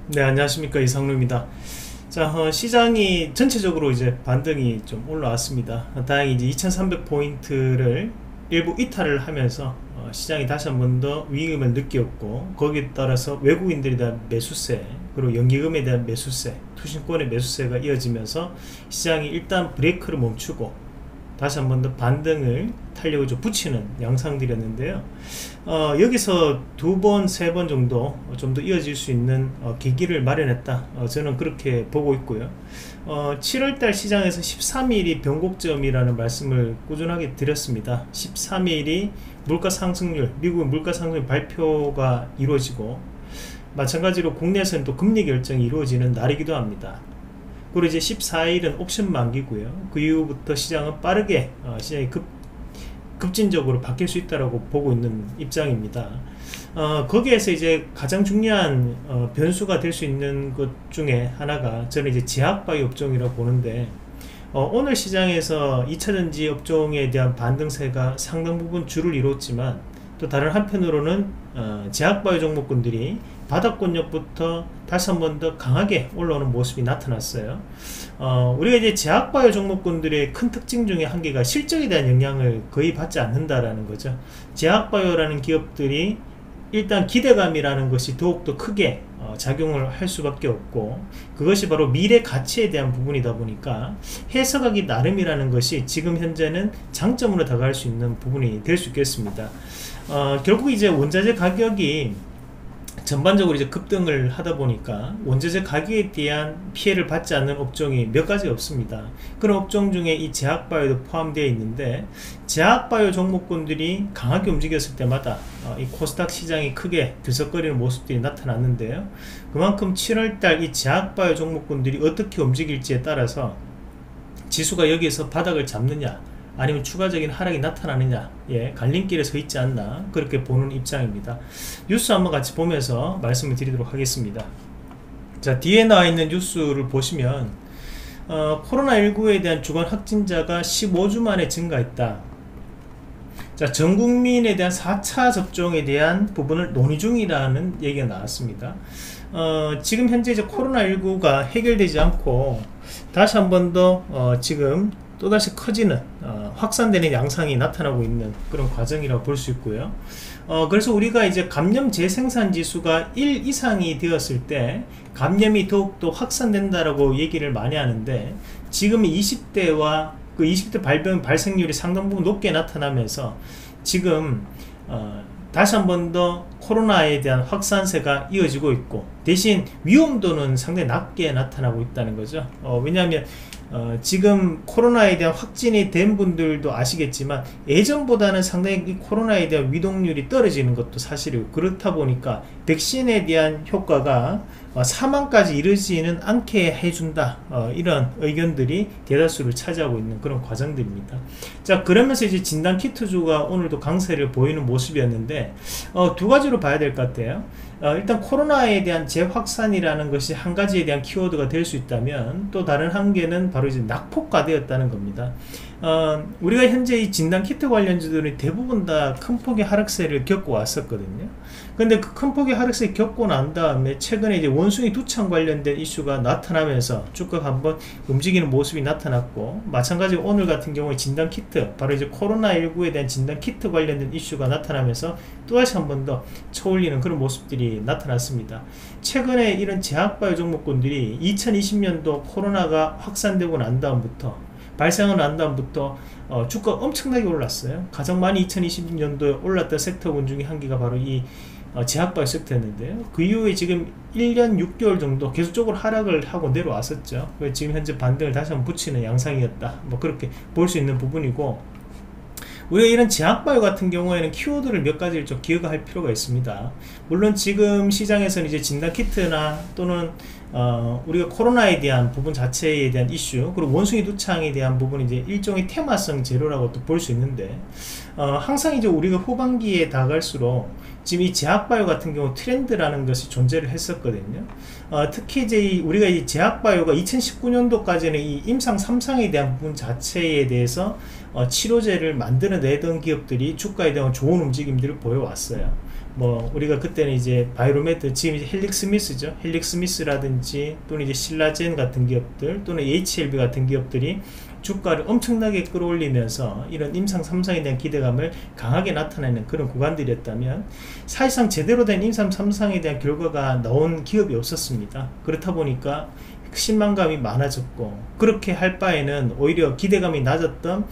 네, 안녕하십니까. 이상루입니다. 자, 시장이 전체적으로 이제 반등이 좀 올라왔습니다. 다행히 이제 2300포인트를 일부 이탈을 하면서 시장이 다시 한 번 더 위험을 느꼈고, 거기에 따라서 외국인들에 대한 매수세, 그리고 연기금에 대한 매수세, 투신권의 매수세가 이어지면서 시장이 일단 브레이크를 멈추고 다시 한 번 더 반등을 탄력을 좀 붙이는 양상들이었는데요. 여기서 두 번, 세 번 정도 좀 더 이어질 수 있는 계기를 마련했다. 저는 그렇게 보고 있고요. 7월달 시장에서 13일이 변곡점이라는 말씀을 꾸준하게 드렸습니다. 13일이 물가 상승률, 미국의 물가 상승률 발표가 이루어지고, 마찬가지로 국내에서는 또 금리 결정이 이루어지는 날이기도 합니다. 그리고 이제 14일은 옵션 만기고요. 그 이후부터 시장은 빠르게 시장이 급진적으로 바뀔 수 있다고 보고 있는 입장입니다. 거기에서 이제 가장 중요한 변수가 될 수 있는 것 중에 하나가 저는 이제 제약바이오 업종이라고 보는데, 오늘 시장에서 2차전지 업종에 대한 반등세가 상당 부분 주를 이뤘지만, 또 다른 한편으로는 제약바이오 종목군들이 바닥권역부터 다시 한 번 더 강하게 올라오는 모습이 나타났어요. 우리가 이제 제약바이오 종목군들의 큰 특징 중에 한 개가 실적에 대한 영향을 거의 받지 않는다라는 거죠. 제약바이오라는 기업들이 일단 기대감이라는 것이 더욱더 크게 작용을 할 수밖에 없고, 그것이 바로 미래 가치에 대한 부분이다 보니까 해석하기 나름이라는 것이 지금 현재는 장점으로 다가갈 수 있는 부분이 될 수 있겠습니다. 결국 이제 원자재 가격이 전반적으로 이제 급등을 하다 보니까 원자재 가격에 대한 피해를 받지 않는 업종이 몇 가지 없습니다. 그런 업종 중에 이 제약바이오도 포함되어 있는데, 제약바이오 종목군들이 강하게 움직였을 때마다 이 코스닥 시장이 크게 들썩거리는 모습들이 나타났는데요. 그만큼 7월달 이 제약바이오 종목군들이 어떻게 움직일지에 따라서 지수가 여기에서 바닥을 잡느냐 아니면 추가적인 하락이 나타나느냐, 갈림길에 서 있지 않나, 그렇게 보는 입장입니다. 뉴스 한번 같이 보면서 말씀을 드리도록 하겠습니다. 자, 뒤에 나와 있는 뉴스를 보시면 코로나19에 대한 주간 확진자가 15주 만에 증가했다. 자, 전 국민에 대한 4차 접종에 대한 부분을 논의 중이라는 얘기가 나왔습니다. 지금 현재 이제 코로나19가 해결되지 않고 다시 한 번 더 지금 또다시 커지는 확산되는 양상이 나타나고 있는 그런 과정이라고 볼 수 있고요. 그래서 우리가 이제 감염 재생산 지수가 1 이상이 되었을 때 감염이 더욱더 확산된다라고 얘기를 많이 하는데, 지금 20대와 그 20대 발생률이 상당 부분 높게 나타나면서 지금 다시 한 번 더 코로나에 대한 확산세가 이어지고 있고, 대신 위험도는 상당히 낮게 나타나고 있다는 거죠. 왜냐하면 지금 코로나에 대한 확진이 된 분들도 아시겠지만, 예전보다는 상당히 이 코로나에 대한 위독률이 떨어지는 것도 사실이고, 그렇다 보니까 백신에 대한 효과가 사망까지 이르지는 않게 해준다, 이런 의견들이 대다수를 차지하고 있는 그런 과정들입니다. 자, 그러면서 이제 진단키트주가 오늘도 강세를 보이는 모습이었는데, 두 가지로 봐야 될 것 같아요. 일단 코로나에 대한 재확산이라는 것이 한 가지에 대한 키워드가 될 수 있다면, 또 다른 한 개는 바로 이제 낙폭과대였다는 겁니다. 우리가 현재 이 진단키트 관련주들이 대부분 다 큰 폭의 하락세를 겪고 왔었거든요. 근데 그 큰 폭의 하락세를 겪고 난 다음에 최근에 이제 원숭이 두창 관련된 이슈가 나타나면서 주가가 한번 움직이는 모습이 나타났고, 마찬가지로 오늘 같은 경우에 진단키트, 바로 이제 코로나19에 대한 진단키트 관련된 이슈가 나타나면서 또다시 한번 더 쳐올리는 그런 모습들이 나타났습니다. 최근에 이런 제약바이오 종목군들이 2020년도 코로나가 확산되고 난 다음부터, 발생을 난 다음부터 주가가 엄청나게 올랐어요. 가장 많이 2020년도에 올랐던 섹터군 중에 한 개가 바로 이 제약바이오 섹터였는데요. 그 이후에 지금 1년 6개월 정도 계속적으로 하락을 하고 내려왔었죠. 지금 현재 반등을 다시 한번 붙이는 양상이었다, 뭐 그렇게 볼 수 있는 부분이고, 우리가 이런 제약바이오 같은 경우에는 키워드를 몇 가지를 좀 기억할 필요가 있습니다. 물론 지금 시장에서는 이제 진단키트나 또는 우리가 코로나에 대한 부분 자체에 대한 이슈, 그리고 원숭이 두창에 대한 부분이 이제 일종의 테마성 재료라고 또 볼 수 있는데, 항상 이제 우리가 후반기에 다갈수록 지금 이 제약바이오 같은 경우 트렌드라는 것이 존재를 했었거든요. 특히 이제 우리가 이 제약바이오가 2019년도까지는 이 임상 3상에 대한 부분 자체에 대해서 치료제를 만들어내던 기업들이 주가에 대한 좋은 움직임들을 보여왔어요. 뭐 우리가 그때는 이제 바이로메드, 지금 이제 헬릭스미스죠. 헬릭스미스라든지 또는 이제 신라젠 같은 기업들 또는 HLB 같은 기업들이 주가를 엄청나게 끌어올리면서 이런 임상 3상에 대한 기대감을 강하게 나타내는 그런 구간들이었다면, 사실상 제대로 된 임상 3상에 대한 결과가 나온 기업이 없었습니다. 그렇다 보니까 실망감이 많아졌고, 그렇게 할 바에는 오히려 기대감이 낮았던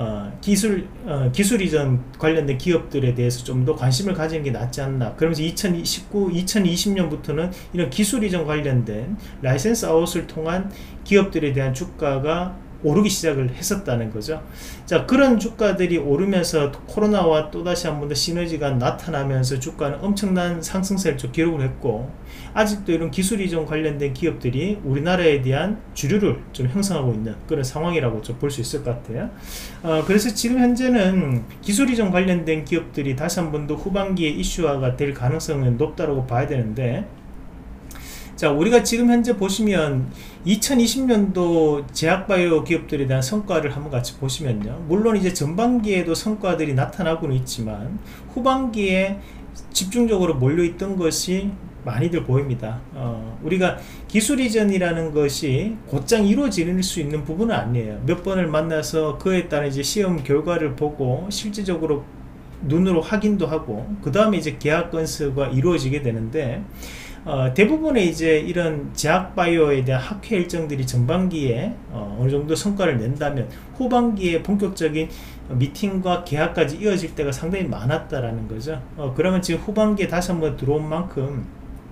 기술 이전 관련된 기업들에 대해서 좀 더 관심을 가지는 게 낫지 않나. 그러면서 2020년부터는 이런 기술 이전 관련된 라이센스 아웃을 통한 기업들에 대한 주가가 오르기 시작을 했었다는 거죠. 자, 그런 주가들이 오르면서 코로나와 또다시 한 번 더 시너지가 나타나면서 주가는 엄청난 상승세를 좀 기록을 했고, 아직도 이런 기술 이전 관련된 기업들이 우리나라에 대한 주류를 좀 형성하고 있는 그런 상황이라고 좀 볼 수 있을 것 같아요. 그래서 지금 현재는 기술 이전 관련된 기업들이 다시 한 번 더 후반기에 이슈화가 될 가능성은 높다고 봐야 되는데, 자, 우리가 지금 현재 보시면 2020년도 제약바이오 기업들에 대한 성과를 한번 같이 보시면요, 물론 이제 전반기에도 성과들이 나타나고는 있지만 후반기에 집중적으로 몰려있던 것이 많이들 보입니다. 우리가 기술 이전이라는 것이 곧장 이루어질 수 있는 부분은 아니에요. 몇 번을 만나서 그에 따른 이제 시험 결과를 보고 실질적으로 눈으로 확인도 하고 그 다음에 이제 계약 건수가 이루어지게 되는데, 대부분의 이제 이런 제약바이오에 대한 학회 일정들이 전반기에 어느 정도 성과를 낸다면 후반기에 본격적인 미팅과 계약까지 이어질 때가 상당히 많았다라는 거죠. 그러면 지금 후반기에 다시 한번 들어온 만큼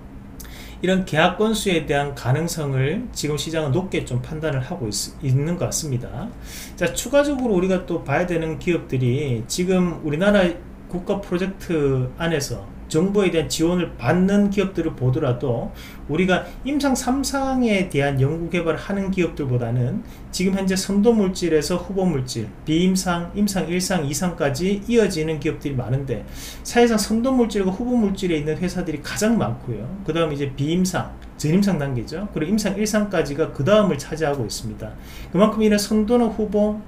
이런 계약 건수에 대한 가능성을 지금 시장은 높게 좀 판단을 하고 있는 것 같습니다. 자, 추가적으로 우리가 또 봐야 되는 기업들이 지금 우리나라 국가 프로젝트 안에서 정부에 대한 지원을 받는 기업들을 보더라도 우리가 임상 3상에 대한 연구개발을 하는 기업들보다는 지금 현재 선도물질에서 후보물질, 비임상, 임상 1상, 2상까지 이어지는 기업들이 많은데, 사실상 선도물질과 후보물질에 있는 회사들이 가장 많고요. 그 다음 이제 비임상, 전임상 단계죠. 그리고 임상 1상까지가 그 다음을 차지하고 있습니다. 그만큼 이런 선도나 후보,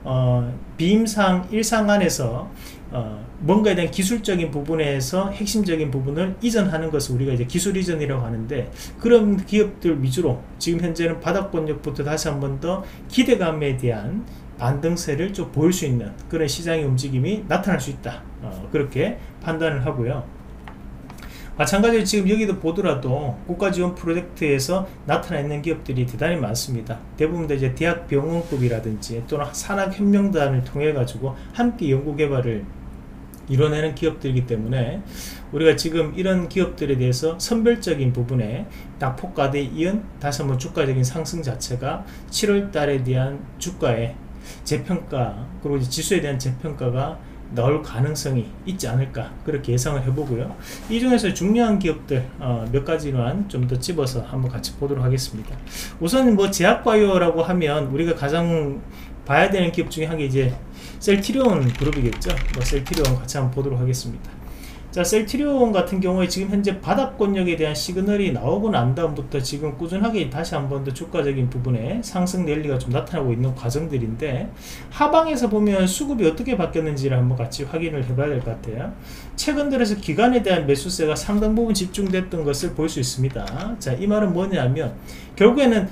비임상 1상 안에서 뭔가에 대한 기술적인 부분에서 핵심적인 부분을 이전하는 것을 우리가 이제 기술 이전이라고 하는데, 그런 기업들 위주로 지금 현재는 바닥권역부터 다시 한 번 더 기대감에 대한 반등세를 좀 보일 수 있는 그런 시장의 움직임이 나타날 수 있다, 그렇게 판단을 하고요. 마찬가지로 지금 여기도 보더라도 국가지원 프로젝트에서 나타나 있는 기업들이 대단히 많습니다. 대부분 다 이제 대학병원급이라든지 또는 산학혁명단을 통해 가지고 함께 연구개발을 이뤄내는 기업들이기 때문에 우리가 지금 이런 기업들에 대해서 선별적인 부분에 낙폭과대에 이은 다시 한번 주가적인 상승 자체가 7월 달에 대한 주가의 재평가, 그리고 이제 지수에 대한 재평가가 나올 가능성이 있지 않을까, 그렇게 예상을 해보고요. 이 중에서 중요한 기업들 몇 가지만 좀 더 집어서 한번 같이 보도록 하겠습니다. 우선 뭐 제약바이오라고 하면 우리가 가장 봐야 되는 기업 중에 한 게 이제 셀트리온 그룹이겠죠. 뭐 셀트리온 같이 한번 보도록 하겠습니다. 자, 셀트리온 같은 경우에 지금 현재 바닥권역에 대한 시그널이 나오고 난 다음부터 지금 꾸준하게 다시 한 번 더 주가적인 부분에 상승 랠리가 좀 나타나고 있는 과정들인데, 하방에서 보면 수급이 어떻게 바뀌었는지를 한번 같이 확인을 해봐야 될 것 같아요. 최근 들어서 기관에 대한 매수세가 상당 부분 집중됐던 것을 볼 수 있습니다. 자, 이 말은 뭐냐면 결국에는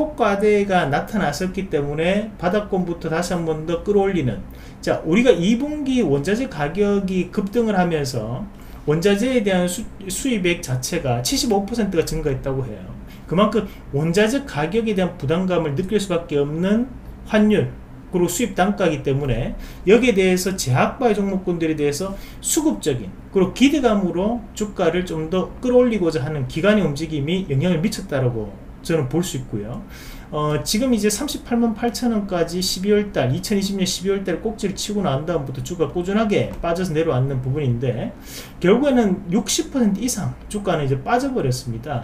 낙폭과대가 나타났었기 때문에 바닥권부터 다시 한 번 더 끌어올리는, 자, 우리가 2분기 원자재 가격이 급등을 하면서 원자재에 대한 수입액 자체가 75%가 증가했다고 해요. 그만큼 원자재 가격에 대한 부담감을 느낄 수밖에 없는 환율, 그리고 수입 단가이기 때문에 여기에 대해서 제약바이오 종목군들에 대해서 수급적인 그리고 기대감으로 주가를 좀 더 끌어올리고자 하는 기관의 움직임이 영향을 미쳤다라고 저는 볼 수 있고요. 지금 이제 388,000원까지 12월달 2020년 12월달 꼭지를 치고 난 다음부터 주가 꾸준하게 빠져서 내려왔는 부분인데, 결국에는 60% 이상 주가는 이제 빠져버렸습니다.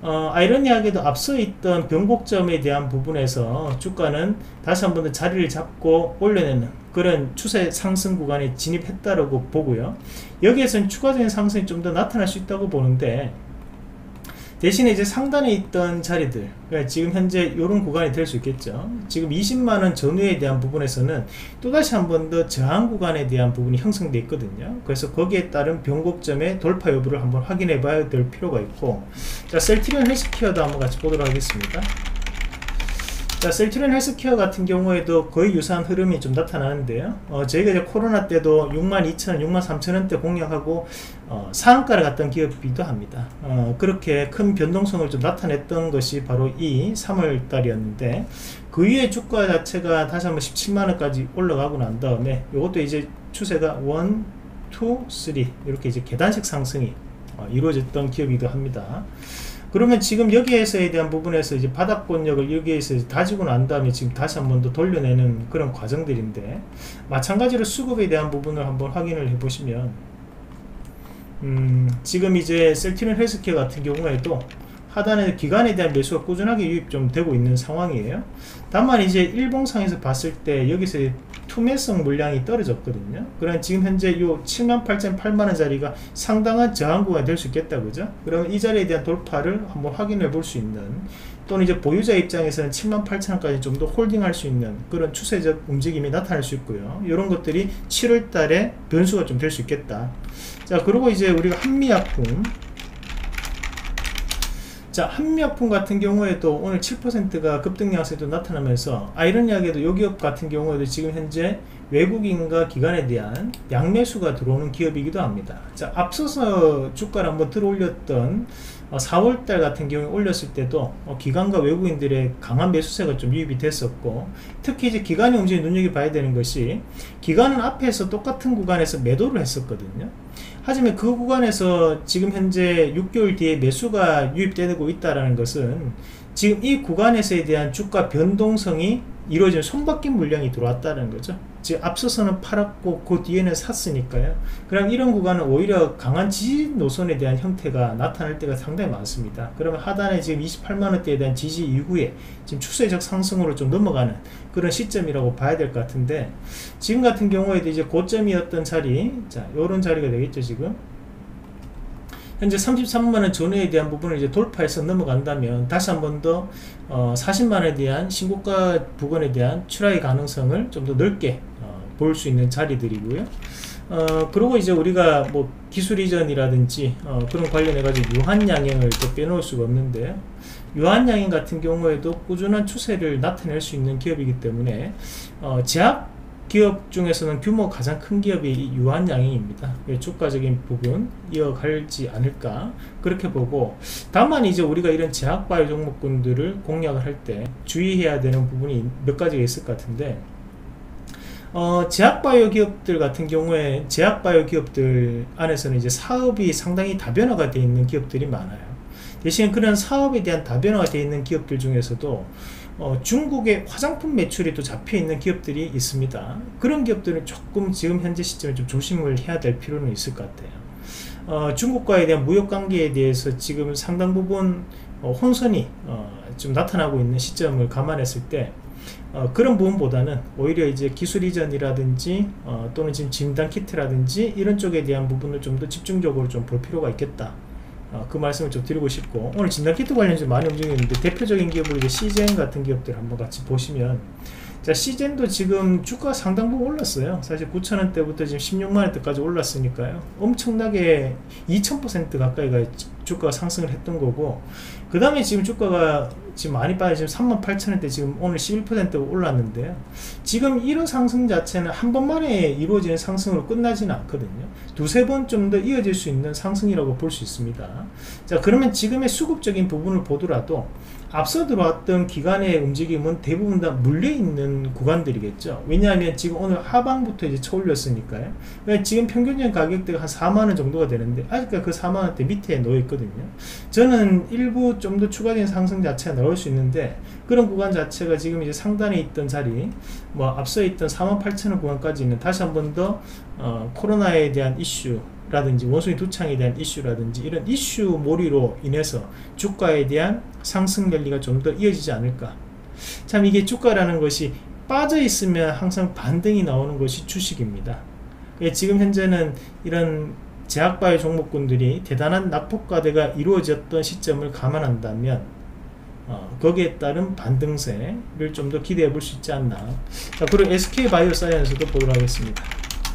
아이러니하게도 앞서 있던 변곡점에 대한 부분에서 주가는 다시 한 번 더 자리를 잡고 올려내는 그런 추세 상승 구간에 진입했다라고 보고요. 여기에서는 추가적인 상승이 좀 더 나타날 수 있다고 보는데, 대신에 이제 상단에 있던 자리들, 그러니까 지금 현재 이런 구간이 될 수 있겠죠. 지금 20만원 전후에 대한 부분에서는 또다시 한 번 더 저항 구간에 대한 부분이 형성되어 있거든요. 그래서 거기에 따른 변곡점의 돌파 여부를 한번 확인해 봐야 될 필요가 있고, 자, 셀트리온 헬스케어도 한번 같이 보도록 하겠습니다. 자, 셀트리온 헬스케어 같은 경우에도 거의 유사한 흐름이 좀 나타나는데요. 저희가 이제 코로나 때도 62,000원, 63,000원대 공략하고 상한가를 갔던 기업이기도 합니다. 그렇게 큰 변동성을 좀 나타냈던 것이 바로 이 3월 달이었는데, 그 이후에 주가 자체가 다시 한번 17만원까지 올라가고 난 다음에 이것도 이제 추세가 1, 2, 3 이렇게 이제 계단식 상승이 이루어졌던 기업이기도 합니다. 그러면 지금 여기에서에 대한 부분에서 이제 바닥권력을 여기에서 다지고 난 다음에 지금 다시 한 번 더 돌려내는 그런 과정들인데, 마찬가지로 수급에 대한 부분을 한번 확인을 해 보시면 지금 이제 셀트리온 헬스케어 같은 경우에도 하단에 기관에 대한 매수가 꾸준하게 유입 좀 되고 있는 상황이에요. 다만 이제 일봉상에서 봤을 때 여기서 투매성 물량이 떨어졌거든요. 그럼 지금 현재 요 78,800원 자리가 상당한 저항구가 될 수 있겠다, 그죠? 그러면 이 자리에 대한 돌파를 한번 확인해 볼 수 있는, 또는 이제 보유자 입장에서는 78,000원까지 좀 더 홀딩할 수 있는 그런 추세적 움직임이 나타날 수 있고요. 이런 것들이 7월 달에 변수가 좀 될 수 있겠다. 자, 그리고 이제 우리가 한미약품, 자, 한미약품 같은 경우에도 오늘 7%가 급등 양세도 나타나면서 아이러니하게도 이 기업 같은 경우에도 지금 현재 외국인과 기관에 대한 양매수가 들어오는 기업이기도 합니다. 자, 앞서서 주가를 한번 들어 올렸던 4월달 같은 경우에 올렸을 때도 기관과 외국인들의 강한 매수세가 좀 유입이 됐었고, 특히 이제 기관의 움직임을 눈여겨봐야 되는 것이, 기관은 앞에서 똑같은 구간에서 매도를 했었거든요. 하지만 그 구간에서 지금 현재 6개월 뒤에 매수가 유입되고 있다는 것은 지금 이 구간에서에 대한 주가 변동성이 이루어진 손바뀐 물량이 들어왔다는 거죠. 즉 앞서서는 팔았고 그 뒤에는 샀으니까요. 그럼 이런 구간은 오히려 강한 지지 노선에 대한 형태가 나타날 때가 상당히 많습니다. 그러면 하단에 지금 28만원대에 대한 지지 이후에 지금 추세적 상승으로 좀 넘어가는 그런 시점이라고 봐야 될 것 같은데, 지금 같은 경우에도 이제 고점이었던 자리, 자, 요런 자리가 되겠죠. 지금 현재 33만원 전후에 대한 부분을 이제 돌파해서 넘어간다면 다시 한 번 더 40만원에 대한 신고가 부근에 대한 출하의 가능성을 좀 더 넓게 볼 수 있는 자리들이고요. 그리고 이제 우리가 뭐 기술 이전이라든지 그런 관련해 가지고 유한양행을 또 빼놓을 수가 없는데요. 유한양행 같은 경우에도 꾸준한 추세를 나타낼 수 있는 기업이기 때문에 제약 기업 중에서는 규모가 가장 큰 기업이 유한양행입니다. 주가적인 부분 이어갈지 않을까 그렇게 보고, 다만 이제 우리가 이런 제약바이오 종목군들을 공략을 할 때 주의해야 되는 부분이 몇 가지가 있을 것 같은데, 제약바이오 기업들 같은 경우에 제약바이오 기업들 안에서는 이제 사업이 상당히 다변화가 되어 있는 기업들이 많아요. 대신 그런 사업에 대한 다변화가 되어 있는 기업들 중에서도 중국의 화장품 매출이 또 잡혀 있는 기업들이 있습니다. 그런 기업들은 조금 지금 현재 시점에 좀 조심을 해야 될 필요는 있을 것 같아요. 중국과에 대한 무역 관계에 대해서 지금 상당 부분 혼선이 좀 나타나고 있는 시점을 감안했을 때 그런 부분보다는 오히려 이제 기술 이전이라든지 또는 지금 진단 키트라든지 이런 쪽에 대한 부분을 좀 더 집중적으로 좀 볼 필요가 있겠다. 그 말씀을 좀 드리고 싶고, 오늘 진단키트 관련해서 많이 움직이는데 대표적인 기업으로 이제 시젠 같은 기업들 한번 같이 보시면, 자, 시젠도 지금 주가 상당 부분 올랐어요. 사실 9,000원대부터 지금 16만원대까지 올랐으니까요. 엄청나게 2000% 가까이가 주가가 상승을 했던 거고, 그 다음에 지금 주가가 지금 많이 빠져 지금 38,000원대 지금 오늘 11% 올랐는데요. 지금 이런 상승 자체는 한 번만에 이루어지는 상승으로 끝나지는 않거든요. 두세 번 좀 더 이어질 수 있는 상승이라고 볼 수 있습니다. 자, 그러면 지금의 수급적인 부분을 보더라도 앞서 들어왔던 기간의 움직임은 대부분 다 물려있는 구간들이겠죠. 왜냐하면 지금 오늘 하방부터 이제 쳐올렸으니까요. 그러니까 지금 평균적인 가격대가 한 4만원 정도가 되는데 아직까지 그 4만원대 밑에 놓여있거든요. 저는 일부 좀 더 추가적인 상승 자체가 나올 수 있는데, 그런 구간 자체가 지금 이제 상단에 있던 자리, 뭐 앞서 있던 48,000원 구간까지는 다시 한 번 더 코로나에 대한 이슈 라든지 원숭이 두창에 대한 이슈라든지 이런 이슈 몰이로 인해서 주가에 대한 상승 랠리가 좀 더 이어지지 않을까. 참 이게 주가라는 것이 빠져 있으면 항상 반등이 나오는 것이 주식입니다. 지금 현재는 이런 제약바이오 종목군들이 대단한 낙폭과대가 이루어졌던 시점을 감안한다면 거기에 따른 반등세를 좀 더 기대해 볼 수 있지 않나. 자, 그리고 SK바이오사이언스도 보도록 하겠습니다.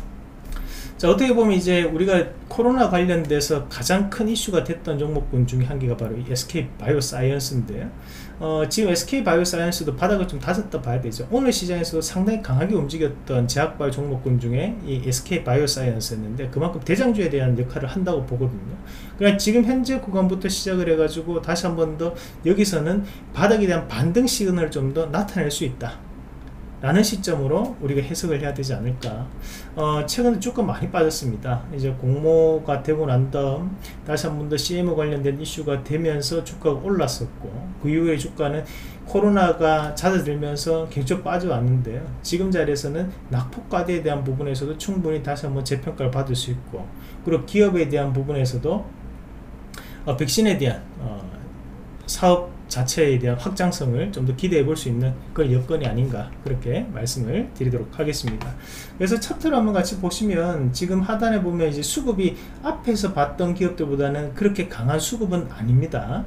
자, 어떻게 보면 이제 우리가 코로나 관련돼서 가장 큰 이슈가 됐던 종목군 중에 한 개가 바로 이 SK바이오사이언스인데요. 지금 SK바이오사이언스도 바닥을 좀 다졌다 봐야 되죠. 오늘 시장에서도 상당히 강하게 움직였던 제약바이오 종목군 중에 이 SK바이오사이언스였는데 그만큼 대장주에 대한 역할을 한다고 보거든요. 그러니까 지금 현재 구간부터 시작을 해가지고 다시 한 번 더 여기서는 바닥에 대한 반등 시그널을 좀 더 나타낼 수 있다 라는 시점으로 우리가 해석을 해야 되지 않을까. 최근에 주가 많이 빠졌습니다. 이제 공모가 되고 난 다음 다시 한 번 더 CMO 관련된 이슈가 되면서 주가가 올랐었고, 그 이후에 주가는 코로나가 잦아들면서 굉장히 빠져왔는데요. 지금 자리에서는 낙폭과대에 대한 부분에서도 충분히 다시 한번 재평가를 받을 수 있고, 그리고 기업에 대한 부분에서도 백신에 대한 사업 자체에 대한 확장성을 좀 더 기대해 볼 수 있는 그런 여건이 아닌가, 그렇게 말씀을 드리도록 하겠습니다. 그래서 차트를 한번 같이 보시면 지금 하단에 보면 이제 수급이 앞에서 봤던 기업들보다는 그렇게 강한 수급은 아닙니다.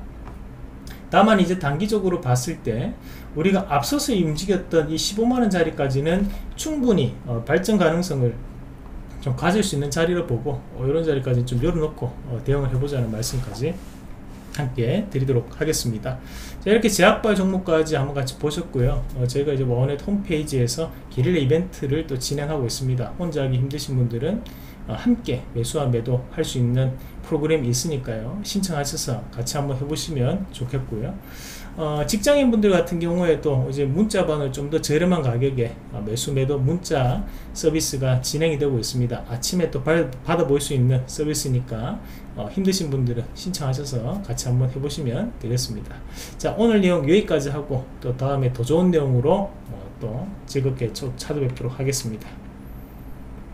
다만 이제 단기적으로 봤을 때 우리가 앞서서 움직였던 이 15만원 자리까지는 충분히 발전 가능성을 좀 가질 수 있는 자리를 보고 이런 자리까지 좀 열어놓고 대응을 해보자는 말씀까지 함께 드리도록 하겠습니다. 자, 이렇게 제약바이오 종목까지 한번 같이 보셨고요. 저희가 이제 원넷 홈페이지에서 게릴라 이벤트를 또 진행하고 있습니다. 혼자 하기 힘드신 분들은 함께 매수와 매도 할 수 있는 프로그램이 있으니까요. 신청하셔서 같이 한번 해보시면 좋겠고요. 직장인 분들 같은 경우에도 이제 문자번을 좀 더 저렴한 가격에 매수 매도 문자 서비스가 진행이 되고 있습니다. 아침에 또 받아볼 수 있는 서비스니까 힘드신 분들은 신청하셔서 같이 한번 해보시면 되겠습니다. 자, 오늘 내용 여기까지 하고 또 다음에 더 좋은 내용으로 또 즐겁게 찾아뵙도록 하겠습니다.